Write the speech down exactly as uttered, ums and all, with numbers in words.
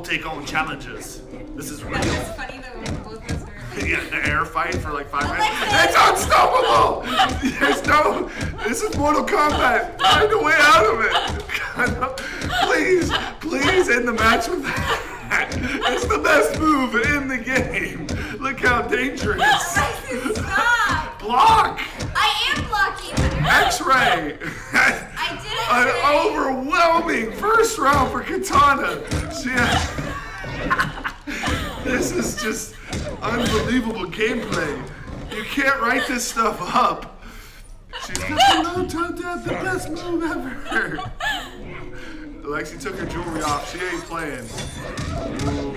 take on challenges. This is real. That was funny though when both of us were like, Yeah, the air fight for like five Oh my minutes. God. It's unstoppable! There's no, this is Mortal Kombat. Find a way out of it. Please, please end the match with that. It's the best move in the game. Look how dangerous. Tyson, stop! Block! I am blocking. X-ray! I did it. An overwhelming first round for Katana. She This is just unbelievable gameplay. You can't write this stuff up. She's got the low toe dab, the best move ever. Alexi took her jewelry off. She ain't playing. Ooh.